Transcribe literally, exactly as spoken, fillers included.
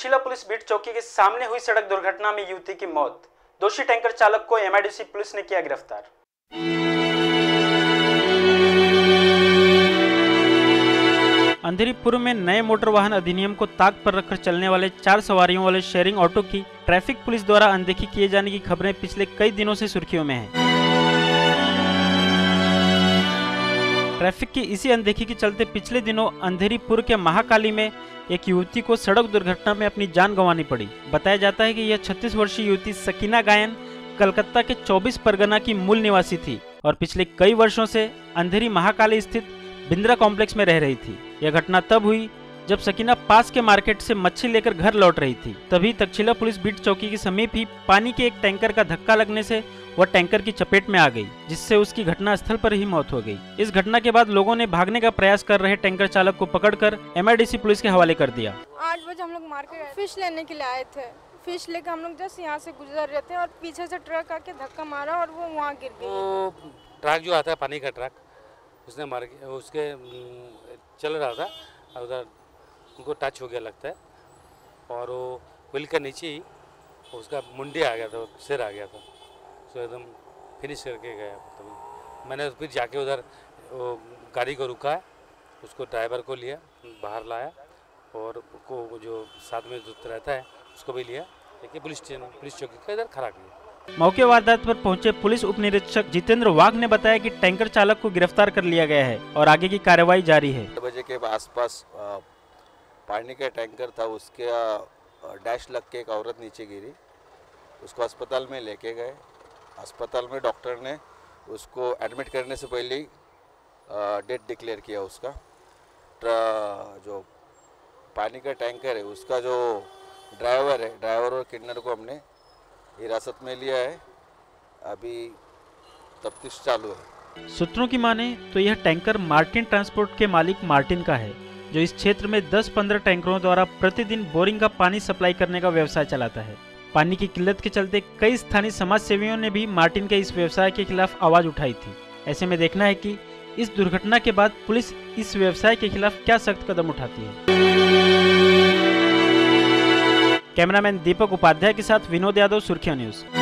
Takshashila police beat चौकी के सामने हुई सड़क दुर्घटना में युवती की मौत। दोषी टैंकर चालक को एमआईडीसी पुलिस ने किया गिरफ्तार। अंधेरी पूर्व में नए मोटर वाहन अधिनियम को ताक पर रखकर चलने वाले चार सवारियों वाले शेयरिंग ऑटो की ट्रैफिक पुलिस द्वारा अनदेखी किए जाने की खबरें पिछले कई दिनों से सुर्खियों में हैं। ट्रैफिक की इसी अनदेखी के चलते पिछले दिनों अंधेरी पूर्व के महाकाली में एक युवती को सड़क दुर्घटना में अपनी जान गंवानी पड़ी। बताया जाता है कि यह छत्तीस वर्षीय युवती सकीना गायन कलकत्ता के चौबीस परगना की मूल निवासी थी और पिछले कई वर्षों से अंधेरी महाकाली स्थित बिंद्रा कॉम्प्लेक्स में रह रही थी। यह घटना तब हुई जब सकीना पास के मार्केट से मच्छी लेकर घर लौट रही थी। तभी तक्षशिला पुलिस बीट चौकी के समीप ही पानी के एक टैंकर का धक्का लगने से वह टैंकर की चपेट में आ गई, जिससे उसकी घटना स्थल पर ही मौत हो गई। इस घटना के बाद लोगों ने भागने का प्रयास कर रहे टैंकर चालक को पकड़कर एमआईडीसी पुलिस के हवाले कर दिया। आठ बजे हम लोग मार्केट फिश लेने के लिए आए थे। फिश लेकर हम लोग जस्ट यहाँ से गुजर रहे थे और पीछे से ट्रक आके धक्का मारा और वो वहाँ गिर गई। तो ट्रक जो आता है पानी का ट्रक, उसने मार उसके चल रहा था, उधर उनको टच हो गया लगता है और वो व्हील के नीचे ही उसका मुंडी आ गया था, सिर आ गया था, तो एकदम फिनिश करके गया। तो मैंने फिर जाके उधर गाड़ी को रुका है, उसको ड्राइवर को लिया, बाहर लाया और को जो साथ में जो रहता है उसको भी लिया, लेकिन पुलिस स्टेशन पुलिस चौकी का इधर खड़ा किया। मौके वारदात पर पहुंचे पुलिस उप निरीक्षक जितेंद्र वाघ ने बताया कि टैंकर चालक को गिरफ्तार कर लिया गया है और आगे की कार्रवाई जारी है। आठ बजे के आसपास पानी का टैंकर था, उसके डैश लग के एक औरत नीचे गिरी, उसको अस्पताल में लेके गए। अस्पताल में डॉक्टर ने उसको एडमिट करने से पहले ही डेथ डिक्लेयर किया। उसका जो पानी का टैंकर है उसका जो ड्राइवर है, ड्राइवर और किन्नर को हमने हिरासत में लिया है। अभी तफ्तीश चालू है। सूत्रों की माने तो यह टैंकर मार्टिन ट्रांसपोर्ट के मालिक मार्टिन का है, जो इस क्षेत्र में दस पंद्रह टैंकरों द्वारा प्रतिदिन बोरिंग का पानी सप्लाई करने का व्यवसाय चलाता है। पानी की किल्लत के चलते कई स्थानीय समाज सेवियों ने भी मार्टिन के इस व्यवसाय के खिलाफ आवाज उठाई थी। ऐसे में देखना है कि इस दुर्घटना के बाद पुलिस इस व्यवसाय के खिलाफ क्या सख्त कदम उठाती है। कैमरामैन दीपक उपाध्याय के साथ विनोद यादव, सुर्खियां न्यूज।